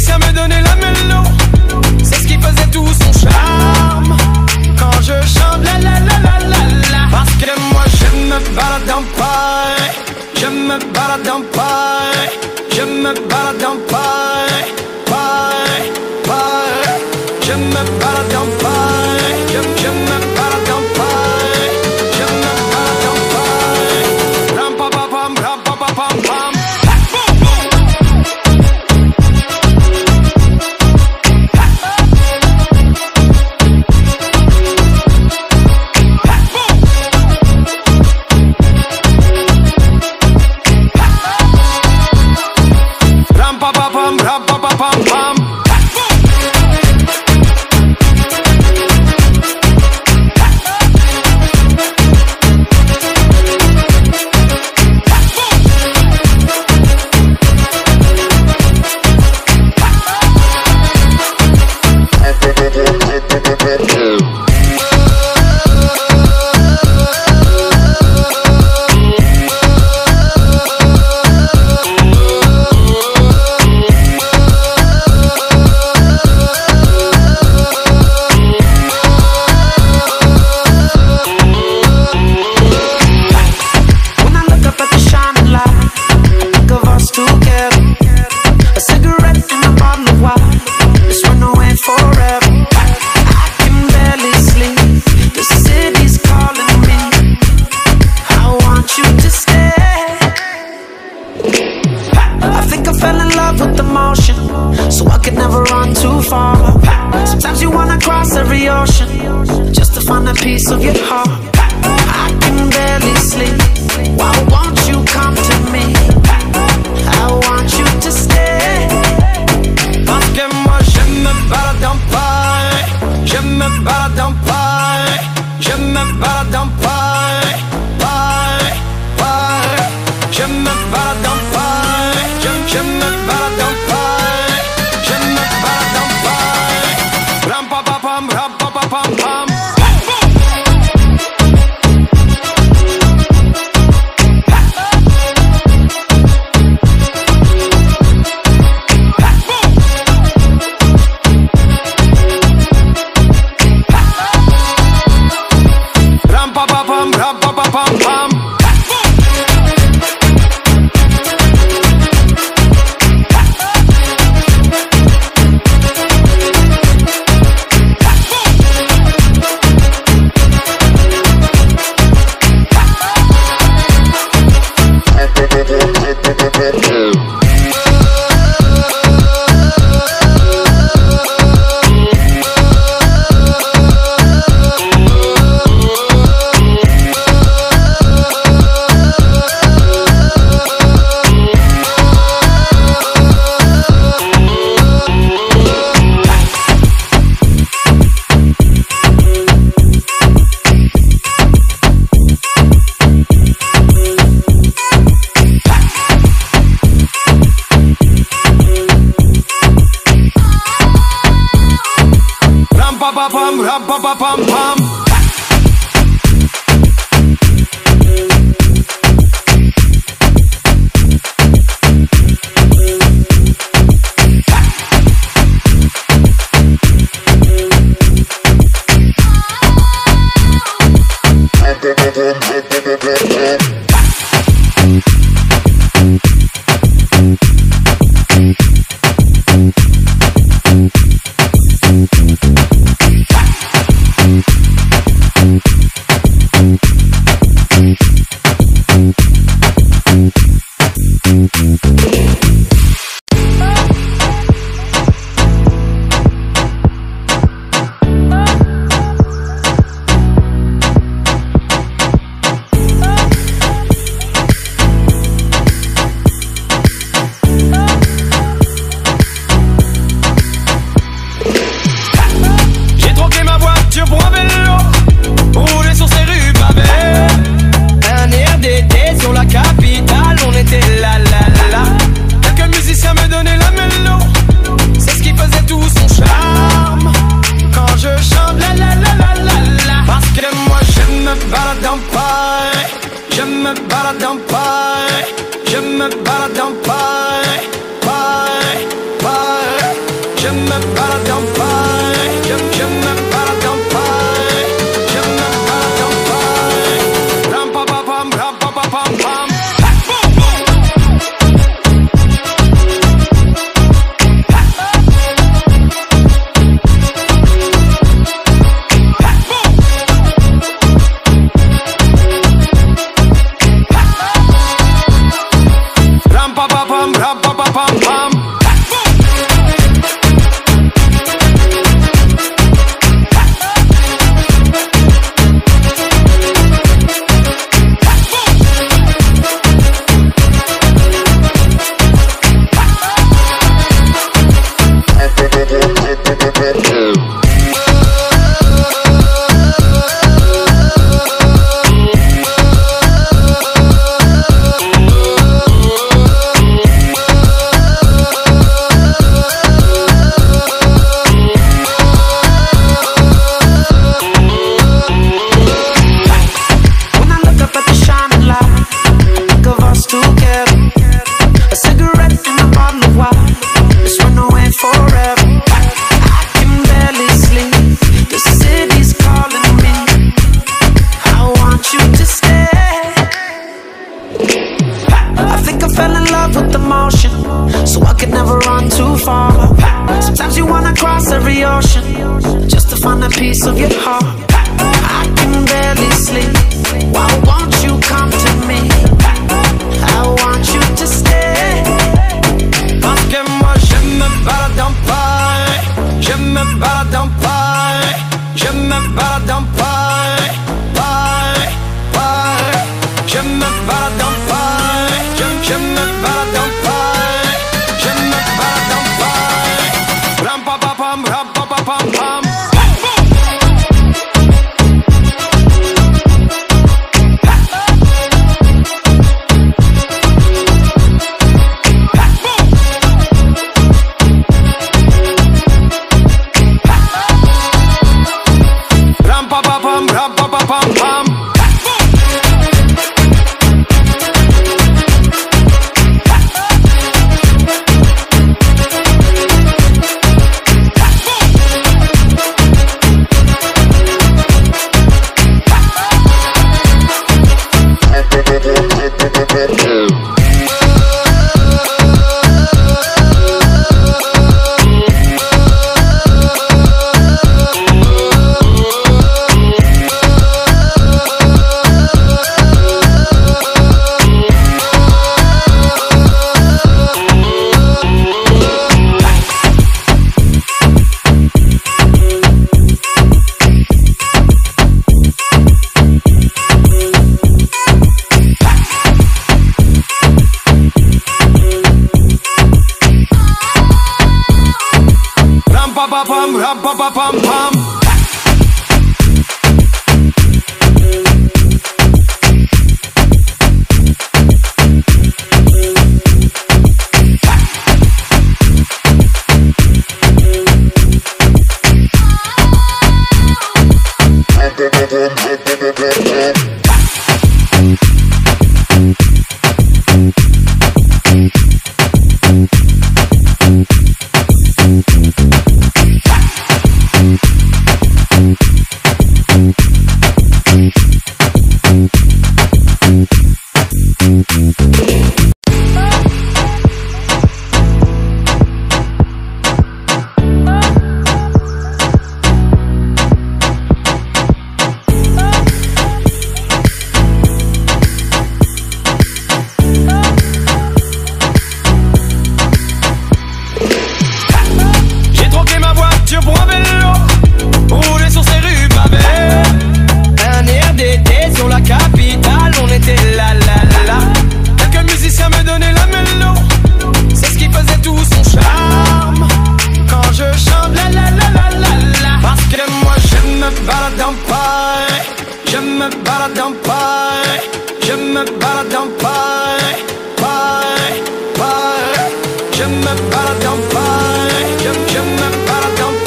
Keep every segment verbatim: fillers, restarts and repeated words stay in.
qu'à me donner la mélo. C'est ce qui faisait tout son charme. Quand je chante la la la la la la. Parce que moi je me balade en paille. Je me balade en paille. Je me balade en paille. Paille, paille. Je me balade en paille. Je, je me balade en paille. Je me balade en paille. Ram pa pa pam, ram pa pa pam pam. je me balade en paille, je, je me balade en paille, je me balade en paille. Ram pa pa pam, ram pa pa pam pam. Ram pa pa pam, ram pa pa pam pam. Sometimes you wanna cross every ocean just to find a piece of your heart. I can barely sleep. Why won't you come to me? I want you to stay. Parce que moi je me balade en paille, je me balade en paille, je me balade en paille, paille, paille. Je me balade en paille, je, je me balade en paille, je me balade en paille. Ram pa pa pam, ram pa pa pam pam. Ram pa pa pam, ram pa pa pam pam. Ram pa pa pam, ram pa pa pam pam.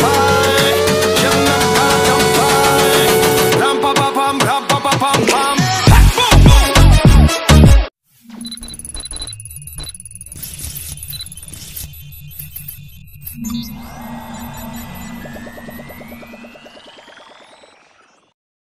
Ram pa pa pam, ram pa pa pam pam.